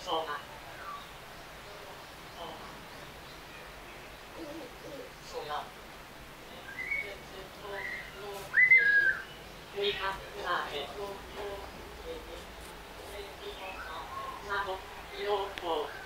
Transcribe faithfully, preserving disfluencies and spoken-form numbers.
そうだ。そうだ。みかなえとなどよう